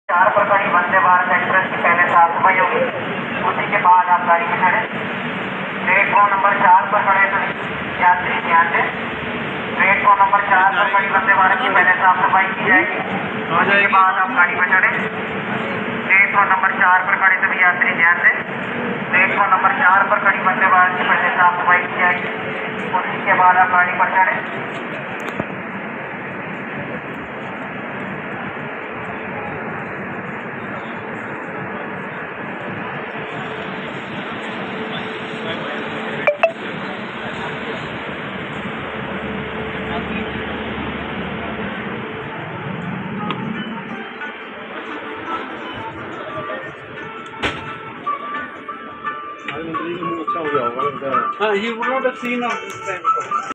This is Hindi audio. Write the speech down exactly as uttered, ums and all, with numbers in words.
चार पर खड़ी वंदे भारत एक्सप्रेस की पहले साफ सफाई होगी, उसी के बाद आप गाड़ी में चढ़े। प्लेटफॉर्म नंबर चार पर खड़े सभी यात्री ध्यान दें। प्लेटफॉर्म नंबर चार पर खड़ी वंदे भारत की पहले साफ सफाई की जाएगी, उसी के बाद आप गाड़ी में चढ़े। प्लेटफॉर्म नंबर चार पर खड़े सभी यात्री ध्यान दें। प्लेटफॉर्म नंबर चार पर खड़ी वंदे भारत की पहले साफ सफाई की जाएगी, उसी के बाद आप गाड़ी पर चढ़े। अच्छा हो गया होगा। हाँ, you would not have seen of this time.